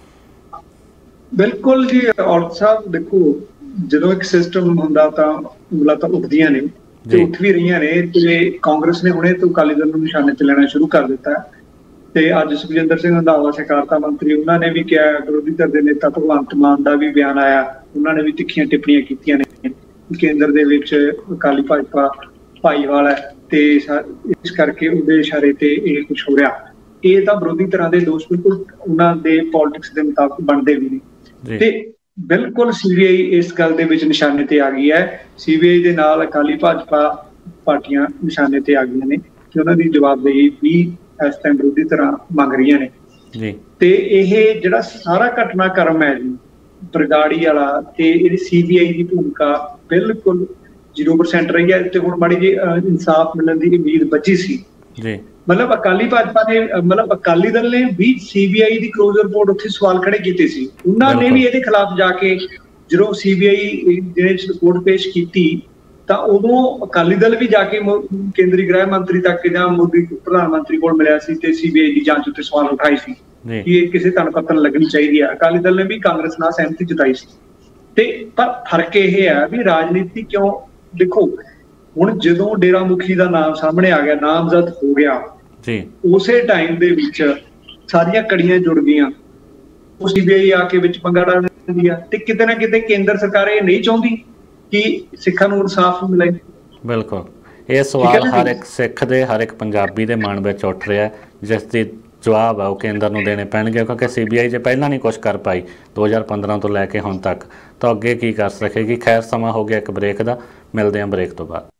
ਬਿਲਕੁਲ ਜੀ ਔਲਖ ਸਾਹਿਬ, ਦੇਖੋ ਜਦੋਂ ਇੱਕ ਸਿਸਟਮ ਹੁੰਦਾ ਤਾਂ ਉਂਗਲਾਂ ਤਾਂ ਉੱਠਦੀਆਂ ਨੇ ਤੇ ਉੱਠ ਵੀ ਰਹੀਆਂ ਨੇ, ਤੇ ਕਾਂਗਰਸ ਨੇ ਹੁਣੇ ਤੋਂ ਅਕਾਲੀ ਦਲ ਨੂੰ ਨਿਸ਼ਾਨੇ ਤੇ ਲੈਣਾ ਸ਼ੁਰੂ ਕਰ ਦਿੱਤਾ। ਤੇ ਅੱਜ ਸੁਖਜਿੰਦਰ ਸਿੰਘ ਰੰਧਾਵਾ ਸਹਿਕਾਰਤਾ ਮੰਤਰੀ, ਉਹਨਾਂ ਨੇ ਵੀ ਕਿਹਾ, ਵਿਰੋਧੀ ਧਿਰ ਦੇ ਨੇਤਾ ਭਗਵੰਤ ਮਾਨ ਦਾ ਵੀ ਬਿਆਨ ਆਇਆ, ਉਹਨਾਂ ਨੇ ਵੀ ਤਿੱਖੀਆਂ ਟਿੱਪਣੀਆਂ ਕੀਤੀਆਂ ਨੇ ਕੇਂਦਰ ਦੇ ਵਿੱਚ ਅਕਾਲੀ ਭਾਜਪਾ ਭਾਈਵਾਲ ਹੈ ਤੇ ਇਸ ਕਰਕੇ ਉਹਦੇ ਇਸ਼ਾਰੇ ਤੇ ਇਹ ਕੁਝ ਹੋ ਰਿਹਾ। ਇਹ ਤਾਂ ਵਿਰੋਧੀ ਧਿਰਾਂ ਦੇ ਦੋਸ਼ ਬਿਲਕੁਲ ਉਹਨਾਂ ਦੇ ਪੋਲਿਟਿਕਸ ਦੇ ਮੁਤਾਬਕ ਬਣਦੇ ਵੀ ਨੇ, ਤੇ ਬਿਲਕੁਲ CBI ਇਸ ਗੱਲ ਦੇ ਵਿੱਚ ਨਿਸ਼ਾਨੇ ਤੇ ਆ ਗਈ ਹੈ। CBI ਦੇ ਨਾਲ ਅਕਾਲੀ ਭਾਜਪਾ ਪਾਰਟੀਆਂ ਨਿਸ਼ਾਨੇ ਤੇ ਆ ਗਈਆਂ ਨੇ ਕਿ ਉਹਨਾਂ ਦੀ ਜਵਾਬਦੇਹੀ ਵੀ ਇਸ ਟਾਈਮ ਵਿਰੋਧੀ ਤਰ੍ਹਾਂ ਮੰਗ ਰਹੀਆਂ ਨੇ ਜੀ। ਤੇ ਇਹ ਜਿਹੜਾ ਸਾਰਾ ਘਟਨਾਕ੍ਰਮ ਹੈ ਜੀ ਬਰਗਾੜੀ ਵਾਲਾ, ਤੇ ਇਹਦੀ CBI ਦੀ ਭੂਮਿਕਾ ਬਿਲਕੁਲ 0% ਰਹੀ ਹੈ। ਤੇ ਹੁਣ ਮਾੜੀ ਜੀ ਇਨਸਾਫ ਮਿਲਣ ਦੀ ਉਮੀਦ ਬਚੀ ਸੀ ਜੀ। ਮਤਲਬ ਅਕਾਲੀ ਭਾਜਪਾ ਨੇ ਮਤਲਬ ਅਕਾਲੀ ਦਲ ਨੇ ਵੀ CBI ਦੀ ਕਲੋਜ਼ ਰਿਪੋਰਟ ਉੱਥੇ ਸਵਾਲ ਖੜੇ ਕੀਤੇ ਸੀ, ਉਹਨਾਂ ਨੇ ਵੀ ਇਹਦੇ ਖਿਲਾਫ ਜਾ ਕੇ ਜਦੋਂ CBI ਨੇ ਰਿਪੋਰਟ ਪੇਸ਼ ਕੀਤੀ ਤਾਂ ਉਦੋਂ ਅਕਾਲੀ ਦਲ ਵੀ ਜਾ ਕੇ ਕੇਂਦਰੀ ਗ੍ਰਹਿ ਮੰਤਰੀ ਤੱਕ ਜਾਂ ਮੋਦੀ ਪ੍ਰਧਾਨ ਮੰਤਰੀ ਕੋਲ ਮਿਲਿਆ ਸੀ ਤੇ CBI ਦੀ ਜਾਂਚ ਉੱਤੇ ਸਵਾਲ ਉਠਾਏ ਸੀ ਕਿ ਇਹ ਕਿਸੇ ਧਨ ਪੱਤਰ ਲੱਗਣੀ ਚਾਹੀਦੀ ਹੈ। ਅਕਾਲੀ ਦਲ ਨੇ ਵੀ ਕਾਂਗਰਸ ਨਾਲ ਸਹਿਮਤੀ ਜਤਾਈ ਸੀ। ਤੇ ਪਰ ਫਰਕ ਇਹ ਹੈ ਵੀ ਰਾਜਨੀਤੀ ਕਿਉਂ, ਦੇਖੋ ਹੁਣ ਜਦੋਂ ਡੇਰਾ ਮੁਖੀ ਦਾ ਨਾਮ ਸਾਹਮਣੇ ਆ ਗਿਆ, ਨਾਮਜ਼ਦ ਹੋ ਗਿਆ ਜੀ, ਉਸੇ ਟਾਈਮ ਦੇ ਵਿੱਚ ਸਾਰੀਆਂ ਕੜੀਆਂ ਜੁੜ ਗਈਆਂ, ਉਹ CBI ਆ ਕੇ ਵਿੱਚ ਪੰਗਾ ਡਾਲ ਦਿੰਦੀ ਆ। ਤੇ ਕਿਤੇ ਨਾ ਕਿਤੇ ਕੇਂਦਰ ਸਰਕਾਰ ਇਹ ਨਹੀਂ ਚਾਹੁੰਦੀ ਕਿ ਸਿੱਖਾਂ ਨੂੰ ਇਨਸਾਫ ਮਿਲੇ। ਬਿਲਕੁਲ, ਇਹ ਸਵਾਲ ਹਰ ਇੱਕ ਸਿੱਖ ਦੇ, ਹਰ ਇੱਕ ਪੰਜਾਬੀ ਦੇ ਮਨ ਵਿੱਚ ਉੱਠ ਰਿਹਾ, ਜਿਸ ਦੀ ਜਵਾਬ ਹੈ ਉਹ ਕੇਂਦਰ ਨੂੰ ਦੇਣੇ ਪੈਣਗੇ, ਕਿਉਂਕਿ CBI ਜੇ ਪਹਿਲਾਂ ਨਹੀਂ ਕੁਛ ਕਰ ਪਾਈ 2015 ਤੋਂ ਲੈ ਕੇ ਹੁਣ ਤੱਕ, ਤਾਂ ਅੱਗੇ ਕੀ ਕਰ ਸਕੇਗੀ। ਖੈਰ, ਸਮਾਂ ਹੋ ਗਿਆ ਇੱਕ ਬ੍ਰੇਕ ਦਾ, ਮਿਲਦੇ ਹਾਂ ਬ੍ਰੇਕ ਤੋਂ ਬਾਅਦ।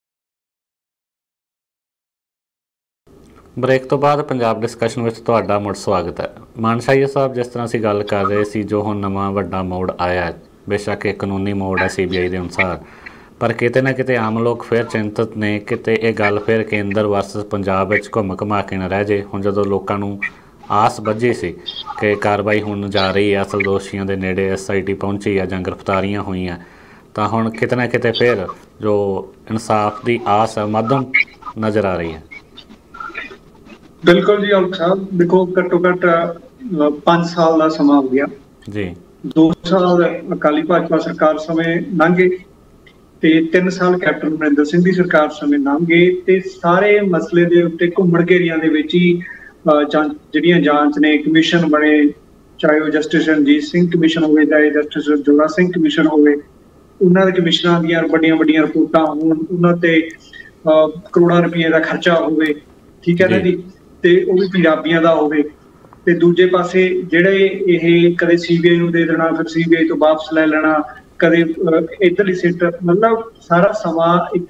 ਬ੍ਰੇਕ ਤੋਂ ਬਾਅਦ ਪੰਜਾਬ ਡਿਸਕਸ਼ਨ ਵਿੱਚ ਤੁਹਾਡਾ ਮੁੜ ਸਵਾਗਤ ਹੈ। ਮਾਨਸ਼ਾਹੀਆ ਸਾਹਿਬ, ਜਿਸ ਤਰ੍ਹਾਂ ਅਸੀਂ ਗੱਲ ਕਰ ਰਹੇ ਸੀ, ਜੋ ਹੁਣ ਨਵਾਂ ਵੱਡਾ ਮੋੜ ਆਇਆ, ਬੇਸ਼ੱਕ ਇਹ ਕਾਨੂੰਨੀ ਮੋੜ ਹੈ CBI ਦੇ ਅਨੁਸਾਰ, ਪਰ ਕਿਤੇ ਨਾ ਕਿਤੇ ਆਮ ਲੋਕ ਫਿਰ ਚਿੰਤਤ ਨੇ, ਕਿਤੇ ਇਹ ਗੱਲ ਫਿਰ ਕੇਂਦਰ ਵਰਸਸ ਪੰਜਾਬ ਵਿੱਚ ਘੁੰਮ ਘੁਮਾ ਕੇ ਨਾ ਰਹਿ ਜੇ। ਹੁਣ ਜਦੋਂ ਲੋਕਾਂ ਨੂੰ ਆਸ ਬੱਝੀ ਸੀ ਕਿ ਕਾਰਵਾਈ ਹੁਣ ਜਾ ਰਹੀ ਹੈ, ਅਸਲ ਦੋਸ਼ੀਆਂ ਦੇ ਨੇੜੇ SIT ਪਹੁੰਚੀ ਹੈ ਜਾਂ ਗ੍ਰਿਫਤਾਰੀਆਂ ਹੋਈਆਂ, ਤਾਂ ਹੁਣ ਕਿਤੇ ਨਾ ਕਿਤੇ ਫਿਰ ਜੋ ਇਨਸਾਫ ਦੀ ਆਸ ਹੈ ਮੱਧਮ ਨਜ਼ਰ ਆ ਰਹੀ ਹੈ। ਬਿਲਕੁਲ ਜੀ ਔਲਖ ਸਾਹਿਬ, ਦੇਖੋ ਘੱਟੋ ਘੱਟ 5 ਸਾਲ ਦਾ ਸਮਾਂ ਹੋ ਗਿਆ ਜੀ। 2 ਸਾਲ ਅਕਾਲੀ ਭਾਜਪਾ ਸਰਕਾਰ ਸਮੇਂ ਲੰਘੇ ਤੇ 3 ਸਾਲ ਕੈਪਟਨ ਅਮਰਿੰਦਰ ਸਿੰਘ ਦੀ ਸਰਕਾਰ ਸਮੇਂ ਲੰਘੇ, ਤੇ ਸਾਰੇ ਮਸਲੇ ਦੇ ਉੱਤੇ ਘੁੰਮਣ ਘੇਰੀਆਂ ਦੇ ਵਿੱਚ ਹੀ ਜਿਹੜੀਆਂ ਜਾਂਚ ਨੇ, ਕਮਿਸ਼ਨ ਬਣੇ, ਚਾਹੇ ਉਹ ਜਸਟਿਸ ਰਣਜੀਤ ਸਿੰਘ ਕਮਿਸ਼ਨ ਹੋਵੇ, ਚਾਹੇ ਜਸਟਿਸ ਜੋਰਾ ਸਿੰਘ ਕਮਿਸ਼ਨ ਹੋਵੇ, ਉਹਨਾਂ ਦੇ ਕਮਿਸ਼ਨਾਂ ਦੀਆਂ ਵੱਡੀਆਂ ਵੱਡੀਆਂ ਰਿਪੋਰਟਾਂ ਹੋਣ, ਉਹਨਾਂ ਤੇ ਕਰੋੜਾਂ ਰੁਪਏ ਦਾ ਖਰਚਾ ਹੋਵੇ, ਠੀਕ ਹੈ ਨਾ ਜੀ, ਤੇ ਉਹ ਵੀ ਪੰਜਾਬੀਆਂ ਦਾ ਹੋਵੇ। ਤੇ ਦੂਜੇ ਪਾਸੇ ਜਿਹੜੇ ਇਹ ਕਦੇ CBI ਨੂੰ ਦੇ ਦੇਣਾ, ਫਿਰ CBI ਤੋਂ ਵਾਪਸ ਲੈ ਲੈਣਾ, ਕਦੇ ਇੱਧਰਲੀ ਸੀਟ, ਮਤਲਬ ਸਾਰਾ ਸਮਾਂ ਇੱਕ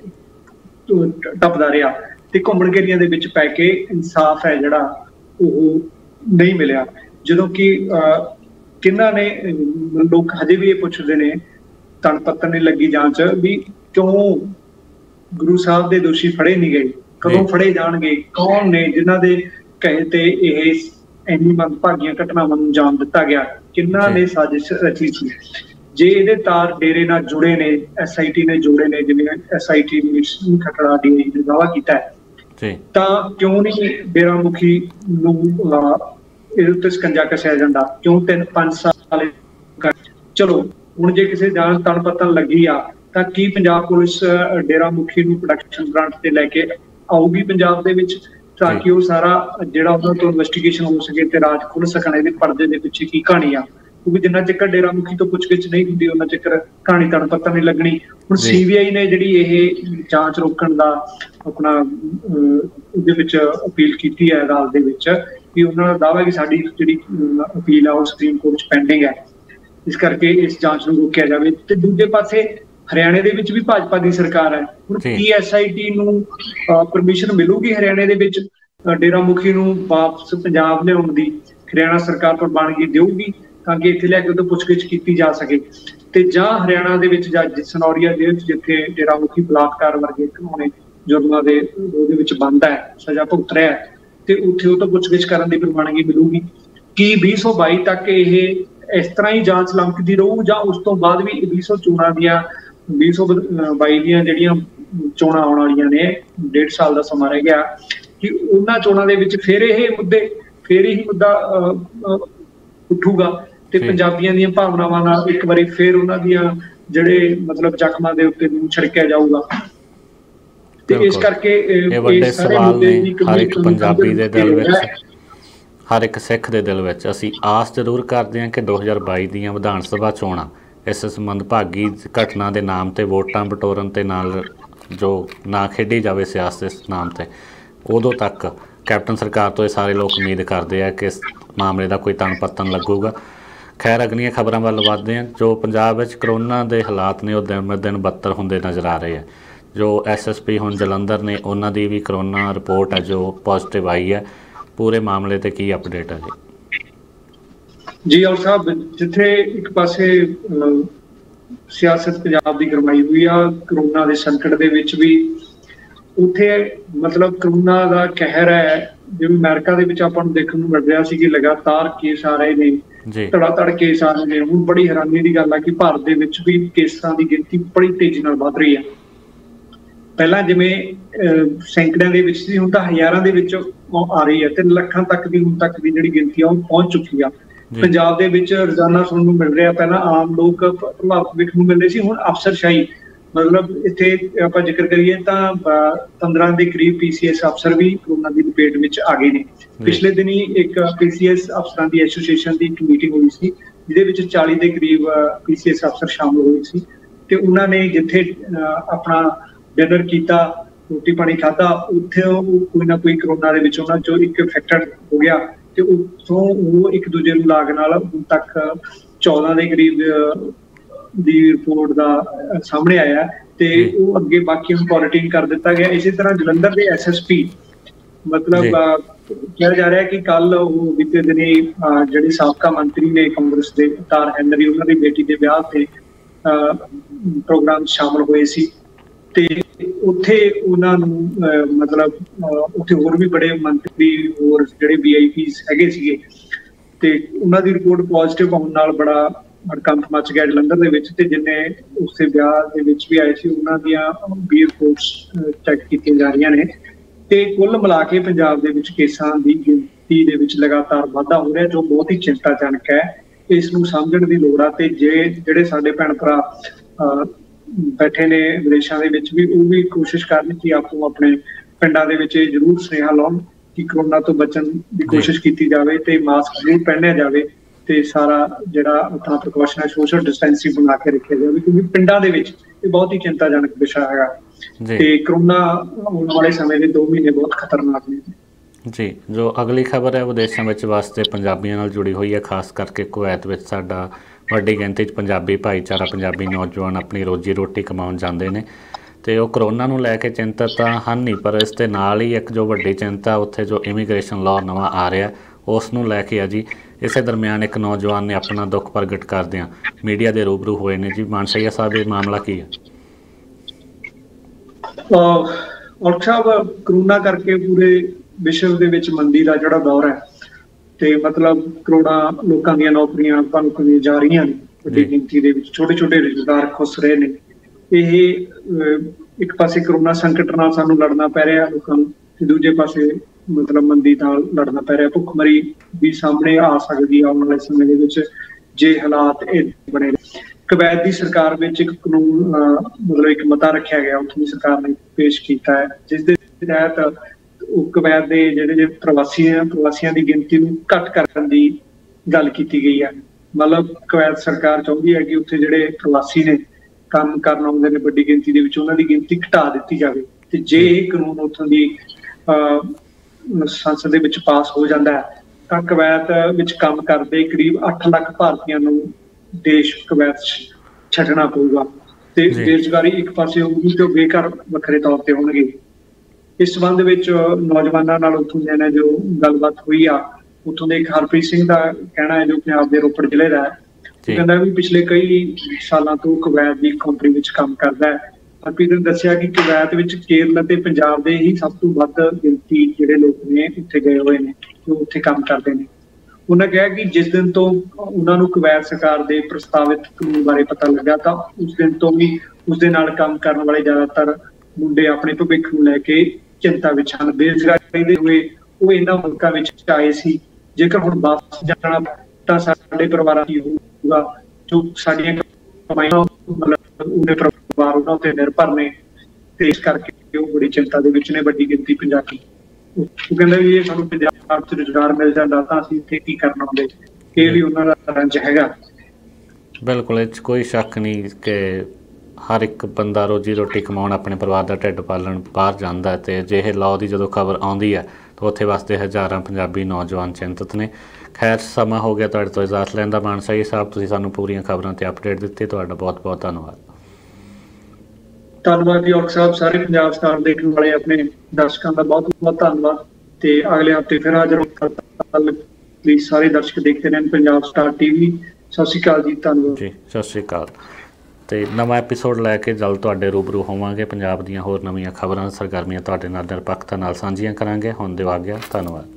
ਟੱਪਦਾ ਰਿਹਾ ਤੇ ਘੁੰਮਣ ਘੇਰੀਆਂ ਦੇ ਵਿੱਚ ਪੈ ਕੇ ਇਨਸਾਫ ਹੈ ਜਿਹੜਾ ਉਹ ਨਹੀਂ ਮਿਲਿਆ। ਜਦੋਂ ਕਿ ਕਿਹਨਾਂ ਨੇ, ਲੋਕ ਹਜੇ ਵੀ ਇਹ ਪੁੱਛਦੇ ਨੇ, ਤਣ ਪੱਤਰ ਨਹੀਂ ਲੱਗੀ ਜਾਂਚ ਵੀ ਕਿਉਂ ਗੁਰੂ ਸਾਹਿਬ ਦੇ ਦੋਸ਼ੀ ਫੜੇ ਨਹੀਂ ਗਏ, ਕਦੋਂ ਫੜੇ ਜਾਣਗੇ, ਕੌਣ ਨੇ ਜਿਨ੍ਹਾਂ ਦੇ ਕਹੇ ਤੇ ਇਹ ਇੰਨੀ ਮੰਦਭਾਗੀਆਂ ਘਟਨਾਵਾਂ ਨੂੰ ਅੰਜਾਮ ਦਿੱਤਾ ਗਿਆ, ਕਿਹਨਾਂ ਨੇ ਸਾਜ਼ਿਸ਼ ਰਚੀ ਸੀ। ਜੇ ਇਹਦੇ ਤਾਰ ਡੇਰੇ ਨਾਲ ਜੁੜੇ ਨੇ, SIT ਨੇ ਜੁੜੇ ਨੇ, ਜਿਵੇਂ SIT ਨੂੰ ਖਟੜਾ ਦੀ ਨੇ ਦਾਅਵਾ ਕੀਤਾ ਹੈ, ਤਾਂ ਕਿਉਂ ਨਹੀਂ ਡੇਰਾ ਮੁਖੀ ਨੂੰ ਇਹਦੇ ਉੱਤੇ ਸਕੰਜਾ ਕੱਸਿਆ ਜਾਂਦਾ? ਕਿਉਂ 3-5 ਸਾਲ? ਚਲੋ ਹੁਣ ਜੇ ਕਿਸੇ ਜਾਣ ਤਣ ਪਤਨ ਲੱਗੀ ਆ ਤਾਂ ਕੀ ਪੰਜਾਬ ਪੁਲਿਸ ਡੇਰਾ ਮੁਖੀ ਨੂੰ ਪ੍ਰੋਡਕਸ਼ਨ ਗ੍ਰਾਂਟ ਤੇ ਲੈ ਕੇ ਆਊਗੀ ਪੰਜਾਬ ਦੇ ਵਿੱਚ, ਤਾਂ ਕਿ ਉਹ ਸਾਰਾ ਜਿਹੜਾ ਉਹਨਾਂ ਤੋਂ ਇਨਵੈਸਟੀਗੇਸ਼ਨ ਹੋ ਸਕੇ ਤੇ ਰਾਜ ਖੁੱਲ ਸਕਣ ਇਹਦੇ ਪਰਦੇ ਦੇ ਪਿੱਛੇ ਕੀ ਕਹਾਣੀ ਆ। ਕਿਉਂਕਿ ਜਿੰਨਾ ਚਿਰ ਡੇਰਾ ਮੁਖੀ ਤੋਂ ਪੁੱਛਗਿੱਛ ਨਹੀਂ ਹੁੰਦੀ ਉਹਨਾਂ ਚਿਰ ਕਹਾਣੀ ਤੁਹਾਨੂੰ ਪਤਾ ਨਹੀਂ ਲੱਗਣੀ। ਹੁਣ CBI ਨੇ ਜਿਹੜੀ ਇਹ ਜਾਂਚ ਰੋਕਣ ਦਾ ਆਪਣਾ ਉਹਦੇ ਵਿੱਚ ਅਪੀਲ ਕੀਤੀ ਹੈ ਅਦਾਲਤ ਦੇ ਵਿੱਚ, ਕਿ ਉਹਨਾਂ ਦਾ ਦਾਅਵਾ ਕਿ ਸਾਡੀ ਜਿਹੜੀ ਅਪੀਲ ਆ ਉਹ ਸੁਪਰੀਮ ਕੋਰਟ 'ਚ ਪੈਂਡਿੰਗ ਹੈ, ਇਸ ਕਰਕੇ ਇਸ ਜਾਂਚ ਨੂੰ ਰੋਕਿਆ ਜਾਵੇ। ਤੇ ਦੂਜੇ ਪਾਸੇ ਹਰਿਆਣੇ ਦੇ ਵਿੱਚ ਵੀ ਭਾਜਪਾ ਦੀ ਸਰਕਾਰ ਹੈ, ਹੁਣ ਕੀ SIT ਨੂੰ ਪਰਮਿਸ਼ਨ ਮਿਲੂਗੀ ਹਰਿਆਣੇ ਦੇ ਵਿੱਚ ਡੇਰਾ ਮੁਖੀ ਨੂੰ ਵਾਪਸ ਪੰਜਾਬ ਲਿਆਉਣ ਦੀ? ਹਰਿਆਣਾ ਸਰਕਾਰ ਪ੍ਰਵਾਨਗੀ ਦੇਊਗੀ ਤਾਂ ਕਿ ਇੱਥੇ ਲਿਆ ਕੇ ਉਹਦੋਂ ਪੁੱਛਗਿੱਛ ਕੀਤੀ ਜਾ ਸਕੇ। ਤੇ ਜਾਂ ਹਰਿਆਣਾ ਦੇ ਵਿੱਚ ਜਾਂ ਸਨੌਰੀਆ ਜੇਲ੍ਹ 'ਚ ਜਿੱਥੇ ਡੇਰਾ ਮੁਖੀ ਬਲਾਤਕਾਰ ਵਰਗੇ ਘਿਨੌਣੇ ਜੁਰਮਾਂ ਦੇ ਉਹਦੇ ਵਿੱਚ ਬੰਦ ਹੈ, ਸਜ਼ਾ ਭੁਗਤ ਰਿਹਾ ਹੈ, ਤੇ ਉੱਥੇ ਉਹ ਤੋਂ ਪੁੱਛਗਿੱਛ ਕਰਨ ਦੀ ਪ੍ਰਵਾਨਗੀ ਮਿਲੂਗੀ। ਕੀ 2022 ਤੱਕ ਇਹ ਇਸ ਤਰ੍ਹਾਂ ਹੀ ਜਾਂਚ ਲਮਕਦੀ ਰਹੂ ਜਾਂ ਉਸ ਤੋਂ ਬਾਅਦ ਵੀ 2022 ਦੀਆਂ ਜਿਹੜੀਆਂ ਚੋਣਾਂ ਆਉਣ ਵਾਲੀਆਂ ਨੇ, 1.5 ਸਾਲ ਦਾ ਸਮਾਂ ਰਹਿ ਗਿਆ, ਕਿ ਉਹਨਾਂ ਚੋਣਾਂ ਦੇ ਵਿੱਚ ਫਿਰ ਇਹੀ ਮੁੱਦਾ ਉੱਠੂਗਾ ਤੇ ਪੰਜਾਬੀਆਂ ਦੀਆਂ ਭਾਵਨਾਵਾਂ ਨਾਲ ਇੱਕ ਵਾਰੀ ਫਿਰ ਉਹਨਾਂ ਦੀਆਂ ਜਿਹੜੇ ਮਤਲਬ ਜ਼ਖਮਾਂ ਦੇ ਉੱਤੇ ਨੂੰ ਛਿੜਕਿਆ ਜਾਊਗਾ। ਤੇ ਇਸ ਕਰਕੇ ਇਹ ਵੱਡੇ ਸਵਾਲ ਨੇ ਹਰ ਇੱਕ ਪੰਜਾਬੀ ਦੇ ਦਿਲ ਵਿੱਚ, ਹਰ ਇੱਕ ਸਿੱਖ ਦੇ ਦਿਲ ਵਿੱਚ। ਅਸੀਂ ਆਸ ਜ਼ਰੂਰ ਕਰਦੇ ਹਾਂ ਕਿ 2022 ਦੀਆਂ ਵਿਧਾਨ ਸਭਾ ਚੋਣਾਂ ਇਸ ਮੰਦਭਾਗੀ ਘਟਨਾ ਦੇ ਨਾਮ ਤੇ ਵੋਟਾਂ ਬਟੋਰਨ ਤੇ ਨਾਲ ਜੋ ਨਾ ਖੇਡੀ ਜਾਵੇ ਸਿਆਸਤ ਦੇ ਨਾਮ ਤੇ, ਉਦੋਂ ਤੱਕ ਕੈਪਟਨ ਸਰਕਾਰ ਤੋਂ ਇਹ ਸਾਰੇ ਲੋਕ ਉਮੀਦ ਕਰਦੇ ਆ ਕਿ ਇਸ ਮਾਮਲੇ ਦਾ ਕੋਈ ਤਣ ਪੱਤਣ ਲੱਗੂਗਾ। ਖੈਰ, ਅਗਲੀਆਂ ਖਬਰਾਂ ਵੱਲ ਵੱਧਦੇ ਹਾਂ। ਜੋ ਪੰਜਾਬ ਵਿੱਚ ਕਰੋਨਾ ਦੇ ਹਾਲਾਤ ਨੇ ਉਹ ਦਿਨ ਬ ਦਿਨ ਬੱਤਰ ਹੁੰਦੇ ਨਜ਼ਰ ਆ ਰਹੇ ਹੈ। ਜੋ SSP ਹੁਣ ਜਲੰਧਰ ਨੇ, ਉਹਨਾਂ ਦੀ ਵੀ ਕਰੋਨਾ ਰਿਪੋਰਟ ਹੈ ਜੋ ਪੋਜ਼ਿਟਿਵ ਆਈ ਹੈ। ਪੂਰੇ ਮਾਮਲੇ ਤੇ ਕੀ ਅਪਡੇਟ ਹੈ ਜੀ? ਔਰ ਸਾਹਿਬ, ਜਿੱਥੇ ਇੱਕ ਪਾਸੇ ਸਿਆਸਤ ਪੰਜਾਬ ਦੀ ਗਰਮਾਈ ਹੋਈ ਆ ਕਰੋਨਾ ਦੇ ਸੰਕਟ ਦੇ ਵਿੱਚ ਵੀ, ਉੱਥੇ ਮਤਲਬ ਕਰੋਨਾ ਦਾ ਕਹਿਰ ਹੈ। ਜਿਵੇਂ ਅਮਰੀਕਾ ਦੇ ਵਿੱਚ ਆਪਾਂ ਨੂੰ ਦੇਖਣ ਨੂੰ ਮਿਲ ਰਿਹਾ ਸੀ ਕਿ ਲਗਾਤਾਰ ਕੇਸ ਆ ਰਹੇ ਨੇ, ਧੜਾ-ਧੜ ਕੇਸ ਆ ਰਹੇ ਨੇ। ਹੁਣ ਬੜੀ ਹੈਰਾਨੀ ਦੀ ਗੱਲ ਆ ਕਿ ਭਾਰਤ ਦੇ ਵਿੱਚ ਵੀ ਕੇਸਾਂ ਦੀ ਗਿਣਤੀ ਬੜੀ ਤੇਜ਼ੀ ਨਾਲ ਵੱਧ ਰਹੀ ਹੈ। ਪਹਿਲਾਂ ਜਿਵੇਂ ਸੈਂਕੜਿਆਂ ਦੇ ਵਿੱਚ ਸੀ, ਹੁਣ ਤਾਂ ਹਜ਼ਾਰਾਂ ਦੇ ਵਿੱਚ ਆ ਰਹੀ ਹੈ ਤੇ ਲੱਖਾਂ ਤੱਕ ਦੀ ਹੁਣ ਤੱਕ ਦੀ ਜਿਹੜੀ ਗਿਣਤੀ ਆ ਉਹ ਪਹੁੰਚ ਚੁੱਕੀ ਆ। ਪੰਜਾਬ ਦੇ ਵਿੱਚ ਰੋਜ਼ਾਨਾ ਸੁਣਨ ਨੂੰ ਮਿਲ ਰਿਹਾ, ਪਹਿਲਾਂ ਆਮ ਲੋਕ ਪ੍ਰਭਾਵਿਤ ਵੇਖਣ ਨੂੰ ਮਿਲਦੇ ਸੀ, ਹੁਣ ਅਫਸਰਸ਼ਾਹੀ, ਮਤਲਬ ਇੱਥੇ ਆਪਾਂ ਜ਼ਿਕਰ ਕਰੀਏ ਤਾਂ 15 ਦੇ ਕਰੀਬ PCS ਅਫਸਰ ਵੀ ਕਰੋਨਾ ਦੀ ਲਪੇਟ ਵਿੱਚ ਆ ਗਏ ਨੇ। ਪਿਛਲੇ ਦਿਨੀ ਇੱਕ PCS ਅਫਸਰਾਂ ਦੀ ਐਸੋਸੀਏਸ਼ਨ ਦੀ ਇੱਕ ਮੀਟਿੰਗ ਹੋਈ ਸੀ, ਜਿਹਦੇ ਵਿੱਚ 40 ਦੇ ਕਰੀਬ PCS ਅਫਸਰ ਸ਼ਾਮਲ ਹੋਏ ਸੀ ਤੇ ਉਹਨਾਂ ਨੇ ਜਿੱਥੇ ਆਪਣਾ ਡਿਨਰ ਕੀਤਾ, ਰੋਟੀ ਪਾਣੀ ਖਾਧਾ, ਉੱਥੇ ਕੋਈ ਨਾ ਕੋਈ ਕਰੋਨਾ ਦੇ ਵਿੱਚ ਉਹਨਾਂ ਚੋਂ ਇੱਕ ਇਨਫੈਕਟਡ ਹੋ ਗਿਆ ਤੇ ਉੱਥੋਂ ਉਹ ਇੱਕ ਦੂਜੇ ਨੂੰ ਲਾਗ ਨਾਲ ਹੁਣ ਤੱਕ 14 ਦੇ ਕਰੀਬ ਦੀ ਰਿਪੋਰਟ ਦਾ ਸਾਹਮਣੇ ਆਇਆ ਤੇ ਉਹ ਅੱਗੇ ਬਾਕੀਆਂ ਨੂੰ ਕੁਆਰੰਟਾਈਨ ਕਰ ਦਿੱਤਾ ਗਿਆ। ਇਸੇ ਤਰ੍ਹਾਂ ਜਲੰਧਰ ਦੇ SSP, ਮਤਲਬ ਕਿਹਾ ਜਾ ਰਿਹਾ ਕਿ ਕੱਲ ਉਹ ਬੀਤੇ ਦਿਨੀ ਜਿਹੜੇ ਸਾਬਕਾ ਮੰਤਰੀ ਨੇ ਕਾਂਗਰਸ ਦੇ ਅਵਤਾਰ ਹੈਨਰੀ, ਉਹਨਾਂ ਦੀ ਬੇਟੀ ਦੇ ਵਿਆਹ ਤੇ ਪ੍ਰੋਗਰਾਮ ਸ਼ਾਮਲ ਹੋਏ ਸੀ ਤੇ ਉੱਥੇ ਉਹਨਾਂ ਨੂੰ ਮਤਲਬ ਉੱਥੇ ਹੋਰ ਵੀ ਬੜੇ ਮੰਤਰੀ, ਹੋਰ ਜਿਹੜੇ VIPs ਹੈਗੇ ਸੀਗੇ ਤੇ ਉਹਨਾਂ ਦੀ ਰਿਪੋਰਟ ਪੋਜ਼ਿਟਿਵ ਆਉਣ ਨਾਲ ਬੜਾ ਹੜਕੰਪ ਮਚ ਗਿਆ ਜਲੰਧਰ ਦੇ ਵਿੱਚ। ਤੇ ਜਿੰਨੇ ਉਸੇ ਵਿਆਹ ਦੇ ਵਿੱਚ ਵੀ ਆਏ ਸੀ ਉਹਨਾਂ ਦੀਆਂ ਵੀ ਰਿਪੋਰਟਸ ਚੈੱਕ ਕੀਤੀਆਂ ਜਾ ਰਹੀਆਂ ਨੇ ਤੇ ਕੁੱਲ ਮਿਲਾ ਕੇ ਪੰਜਾਬ ਦੇ ਵਿੱਚ ਕੇਸਾਂ ਦੀ ਗਿਣਤੀ ਦੇ ਵਿੱਚ ਲਗਾਤਾਰ ਵਾਧਾ ਹੋ ਰਿਹਾ, ਜੋ ਬਹੁਤ ਹੀ ਚਿੰਤਾਜਨਕ ਹੈ। ਇਸ ਨੂੰ ਸਮਝਣ ਦੀ ਲੋੜ ਆ ਤੇ ਜਿਹੜੇ ਸਾਡੇ ਭੈਣ ਭਰਾ ਬੈਠੇ ਨੇ ਵਿਦੇਸ਼ਾਂ ਦੇ ਵਿੱਚ ਵੀ, ਉਹ ਵੀ ਕੋਸ਼ਿਸ਼ ਕਰਨ ਕਿ ਆਪੋ ਆਪਣੇ ਪਿੰਡਾਂ ਦੇ ਵਿੱਚ ਇਹ ਜ਼ਰੂਰ ਸੁਨੇਹਾ ਲਾਉਣ ਕਿ ਕਰੋਨਾ ਤੋਂ ਬਚਣ ਦੀ ਕੋਸ਼ਿਸ਼ ਕੀਤੀ ਜਾਵੇ ਤੇ ਮਾਸਕ ਜ਼ਰੂਰ ਪਹਿਨਿਆ ਜਾਵੇ ਤੇ ਸਾਰਾ ਜਿਹੜਾ ਆਪਣਾ ਪ੍ਰੀਕਾਸ਼ਨ ਹੈ, ਸੋਸ਼ਲ ਡਿਸਟੈਂਸਿੰਗ ਬਣਾ ਕੇ ਰੱਖਿਆ ਜਾਵੇ, ਕਿਉਂਕਿ ਪਿੰਡਾਂ ਦੇ ਵਿੱਚ ਇਹ ਬਹੁਤ ਹੀ ਚਿੰਤਾਜਨਕ ਵਿਸ਼ਾ ਹੈਗਾ ਤੇ ਕਰੋਨਾ ਆਉਣ ਵਾਲੇ ਸਮੇਂ ਦੇ 2 ਮਹੀਨੇ ਬਹੁਤ ਖਤਰਨਾਕ ਨੇ ਜੀ। ਜੋ ਅਗਲੀ ਖਬਰ ਹੈ ਵਿਦੇਸ਼ਾਂ ਵਿੱਚ ਵਸਦੇ ਪੰਜਾਬੀਆਂ ਨਾਲ ਜੁੜੀ ਹੋਈ ਹੈ, ਖਾਸ ਕਰਕੇ ਕੁਵੈਤ ਵਿੱਚ ਸਾਡਾ ਵੱਡੀ ਗਿਣਤੀ 'ਚ ਪੰਜਾਬੀ ਭਾਈਚਾਰਾ, ਪੰਜਾਬੀ ਨੌਜਵਾਨ ਆਪਣੀ ਰੋਜੀ ਰੋਟੀ ਕਮਾਉਣ ਜਾਂਦੇ ਨੇ ਤੇ ਉਹ ਕਰੋਨਾ ਨੂੰ ਲੈ ਕੇ ਚਿੰਤਤ ਤਾਂ ਹਨ ਨਹੀਂ, ਪਰ ਇਸ ਦੇ ਨਾਲ ਹੀ ਇੱਕ ਜੋ ਵੱਡੀ ਚਿੰਤਾ ਉੱਥੇ ਜੋ ਇਮੀਗ੍ਰੇਸ਼ਨ ਲਾਅ ਨਵਾਂ ਆ ਰਿਹਾ ਉਸ ਨੂੰ ਲੈ ਕੇ ਆ ਜੀ। ਇਸੇ ਦਰਮਿਆਨ ਇੱਕ ਨੌਜਵਾਨ ਨੇ ਆਪਣਾ ਦੁੱਖ ਪ੍ਰਗਟ ਕਰਦਿਆਂ ਮੀਡੀਆ ਦੇ ਰੂਬਰੂ ਹੋਏ ਨੇ ਜੀ। ਮਾਨਸ਼ਈਆ ਸਾਹਿਬ, ਇਹ ਮਾਮਲਾ ਕੀ ਹੈ? ਔਰ ਸਾਹਿਬ, ਕਰੋਨਾ ਕਰਕੇ ਪੂਰੇ ਵਿਸ਼ਵ ਦੇ ਵਿੱਚ ਮੰਦੀ ਦਾ ਜਿਹੜਾ ਦੌਰ ਹੈ ਤੇ ਮਤਲਬ ਕਰੋੜਾਂ ਲੋਕਾਂ ਦੀਆਂ ਨੌਕਰੀਆਂ ਭੰਗ ਹੋਈਆਂ ਜਾ ਰਹੀਆਂ ਨੇ ਵੱਡੀ ਗਿਣਤੀ ਦੇ ਵਿੱਚ, ਛੋਟੇ ਛੋਟੇ ਰੁਜ਼ਗਾਰ ਖੁੱਸ ਰਹੇ ਨੇ। ਇਹ ਇੱਕ ਪਾਸੇ ਕਰੋਨਾ ਸੰਕਟ ਨਾਲ ਸਾਨੂੰ ਲੜਨਾ ਪੈ ਰਿਹਾ ਲੋਕਾਂ ਨੂੰ ਤੇ ਦੂਜੇ ਪਾਸੇ ਮਤਲਬ ਮੰਦੀ ਨਾਲ ਲੜਨਾ ਪੈ ਰਿਹਾ। ਭੁੱਖਮਰੀ ਵੀ ਸਾਹਮਣੇ ਆ ਸਕਦੀ ਆਉਣ ਵਾਲੇ ਸਮੇਂ ਦੇ ਵਿੱਚ ਜੇ ਹਾਲਾਤ ਇਹ ਬਣੇ। ਕੁਵੈਤ ਦੀ ਸਰਕਾਰ ਵਿੱਚ ਇੱਕ ਕਾਨੂੰਨ ਮਤਲਬ ਇੱਕ ਮਤਾ ਰੱਖਿਆ ਗਿਆ, ਉੱਥੋਂ ਦੀ ਸਰਕਾਰ ਨੇ ਪੇਸ਼ ਕੀਤਾ ਹੈ, ਜਿਸ ਦੇ ਤਹਿਤ ਉਹ ਕੁਵੈਤ ਦੇ ਜਿਹੜੇ ਪ੍ਰਵਾਸੀਆਂ ਦੀ ਗਿਣਤੀ ਨੂੰ ਘੱਟ ਕਰਨ ਦੀ ਗੱਲ ਕੀਤੀ ਗਈ ਹੈ। ਮਤਲਬ ਕੁਵੈਤ ਸਰਕਾਰ ਚਾਹੁੰਦੀ ਹੈ ਕਿ ਉੱਥੇ ਜਿਹੜੇ ਪ੍ਰਵਾਸੀ ਨੇ ਕੰਮ ਕਰਨ ਆਉਂਦੇ ਨੇ ਵੱਡੀ ਗਿਣਤੀ ਦੇ ਵਿੱਚ, ਉਹਨਾਂ ਦੀ ਗਿਣਤੀ ਘਟਾ ਦਿੱਤੀ ਜਾਵੇ ਤੇ ਜੇ ਇਹ ਕਾਨੂੰਨ ਉੱਥੋਂ ਦੀ ਸੰਸਦ ਦੇ ਵਿੱਚ ਪਾਸ ਹੋ ਜਾਂਦਾ ਹੈ ਤਾਂ ਕੁਵੈਤ ਵਿੱਚ ਕੰਮ ਕਰਦੇ ਕਰੀਬ 8 ਲੱਖ ਭਾਰਤੀਆਂ ਨੂੰ ਦੇਸ਼ ਕੁਵੈਤ ਛੱਡਣਾ ਪਊਗਾ ਤੇ ਬੇਰੁਜ਼ਗਾਰੀ ਇੱਕ ਪਾਸੇ ਹੋਊਗੀ ਤੇ ਬੇਘਰ ਵੱਖਰੇ ਤੌਰ ਤੇ ਹੋਣਗੇ। ਇਸ ਸੰਬੰਧ ਵਿੱਚ ਨੌਜਵਾਨਾਂ ਨਾਲ ਉੱਥੋਂ ਦੇ ਨੇ ਜੋ ਗੱਲਬਾਤ ਹੋਈ ਆ, ਉੱਥੋਂ ਦੇ ਹਰਪ੍ਰੀਤ ਸਿੰਘ ਦਾ ਕਹਿਣਾ ਹੈ, ਜੋ ਪੰਜਾਬ ਦੇ ਰੋਪੜ ਜ਼ਿਲ੍ਹੇ ਦਾ ਹੈ, ਕਹਿੰਦਾ ਵੀ ਪਿਛਲੇ ਕਈ ਸਾਲਾਂ ਤੋਂ ਕੁਵੈਤ ਦੀ ਕੰਟਰੀ ਵਿੱਚ ਕੰਮ ਕਰਦਾ ਹੈ। ਹਰਪ੍ਰੀਤ ਨੇ ਦੱਸਿਆ ਕਿ ਕੁਵੈਤ ਵਿੱਚ ਕੇਰਲ ਅਤੇ ਪੰਜਾਬ ਦੇ ਹੀ ਸਭ ਤੋਂ ਵੱਧ ਗਿਣਤੀ ਜਿਹੜੇ ਲੋਕ ਨੇ ਉੱਥੇ ਗਏ ਹੋਏ ਨੇ, ਜੋ ਉੱਥੇ ਕੰਮ ਕਰਦੇ ਨੇ। ਉਹਨਾਂ ਕਿਹਾ ਕਿ ਜਿਸ ਦਿਨ ਤੋਂ ਉਹਨਾਂ ਨੂੰ ਕੁਵੈਤ ਸਰਕਾਰ ਦੇ ਪ੍ਰਸਤਾਵਿਤ ਕਾਨੂੰਨ ਬਾਰੇ ਪਤਾ ਲੱਗਾ ਤਾਂ ਉਸ ਦਿਨ ਤੋਂ ਹੀ ਉਸਦੇ ਨਾਲ ਕੰਮ ਕਰਨ ਵਾਲੇ ਜ਼ਿਆਦਾਤਰ ਮੁੰਡੇ ਆਪਣੇ ਭਵਿੱਖ ਨੂੰ ਲੈ ਕੇ ਚਿੰਤਾ ਵਿੱਚ ਹਨ। ਬੇਰੁਜ਼ਗਾਰੀ ਦੇ ਹੋਏ ਉਹ ਇਹਨਾਂ ਮੁਲਕਾਂ ਵਿੱਚ ਆਏ ਸੀ। ਜੇਕਰ ਹੁਣ ਵਾਪਸ ਜਾਣਾ ਤਾਂ ਸਾਡੇ ਪਰਿਵਾਰਾਂ ਕੀ ਹੋਊਗਾ, ਜੋ ਸਾਡੀਆਂ ਕਮਾਈਆਂ ਮਤਲਬ ਉਹਦੇ ਪਰਿਵਾਰ ਉਹਨਾਂ ਉੱਤੇ ਨਿਰਭਰ ਨੇ, ਤੇ ਇਸ ਕਰਕੇ ਉਹ ਬੜੀ ਚਿੰਤਾ ਦੇ ਵਿੱਚ ਨੇ। ਵੱਡੀ ਗਿਣਤੀ ਪੰਜਾਬੀ, ਉਹ ਕਹਿੰਦਾ ਵੀ ਇਹ ਸਾਨੂੰ ਪੰਜਾਬ 'ਚ ਰੁਜ਼ਗਾਰ ਮਿਲ ਜਾਂਦਾ ਤਾਂ ਅਸੀਂ ਇੱਥੇ ਕੀ ਕਰਨ ਆਉਂਦੇ, ਇਹ ਵੀ ਉਹਨਾਂ ਦਾ ਰੰਜ ਹੈਗਾ। ਬਿਲਕੁਲ, ਇਹ 'ਚ ਕੋਈ ਸ਼ੱਕ ਨਹੀਂ ਕਿ ਹਰ ਇੱਕ ਬੰਦਾ ਰੋਜੀ ਰੋਟੀ ਕਮਾਉਣ, ਆਪਣੇ ਪਰਿਵਾਰ ਦਾ ਢਿੱਡ ਪਾਲਣ ਬਾਹਰ ਜਾਂਦਾ ਹੈ, ਅਤੇ ਅਜਿਹੇ ਲਾਅ ਦੀ ਜਦੋਂ ਖਬਰ ਆਉਂਦੀ ਹੈ ਤਾਂ ਉੱਥੇ ਵਾਸਤੇ ਹਜ਼ਾਰਾਂ ਪੰਜਾਬੀ ਨੌਜਵਾਨ ਚਿੰਤਤ ਨੇ। ਖੈਰ, ਸਮਾਂ ਹੋ ਗਿਆ ਤੁਹਾਡੇ ਤੋਂ ਇਜਾਜ਼ਤ ਲੈਣ ਦਾ। ਮਾਨਸਾ ਜੀ ਸਾਹਿਬ, ਤੁਸੀਂ ਸਾਨੂੰ ਪੂਰੀਆਂ ਖਬਰਾਂ 'ਤੇ ਅਪਡੇਟ ਦਿੱਤੀ, ਤੁਹਾਡਾ ਬਹੁਤ ਬਹੁਤ ਧੰਨਵਾਦ। ਧੰਨਵਾਦ ਜੀ ਔਲਖ ਸਾਹਿਬ। ਸਾਰੇ ਪੰਜਾਬ ਸਟਾਰ ਦੇਖਣ ਵਾਲੇ ਆਪਣੇ ਦਰਸ਼ਕਾਂ ਦਾ ਬਹੁਤ ਬਹੁਤ ਧੰਨਵਾਦ, ਤੇ ਅਗਲੇ ਹਫ਼ਤੇ ਫਿਰ ਹਾਜ਼ਰ ਹੋਣ। ਪਲੀਜ਼ ਸਾਰੇ ਦਰਸ਼ਕ ਦੇਖਦੇ ਰਹਿਣ ਪੰਜਾਬ ਸਟਾਰ TV। ਸਤਿ ਸ਼੍ਰੀ ਅਕਾਲ ਜੀ, ਧੰਨਵਾਦ ਜੀ, ਸਤਿ ਸ਼੍ਰੀ ਅਕਾਲ। ਅਤੇ ਨਵਾਂ ਐਪੀਸੋਡ ਲੈ ਕੇ ਜਲਦ ਤੁਹਾਡੇ ਰੂਬਰੂ ਹੋਵਾਂਗੇ। ਪੰਜਾਬ ਦੀਆਂ ਹੋਰ ਨਵੀਆਂ ਖਬਰਾਂ, ਸਰਗਰਮੀਆਂ ਤੁਹਾਡੇ ਨਾਲ ਨਿਰਪੱਖਤਾ ਨਾਲ ਸਾਂਝੀਆਂ ਕਰਾਂਗੇ। ਹੁਣ ਦਿਓ ਆਗਿਆ, ਧੰਨਵਾਦ।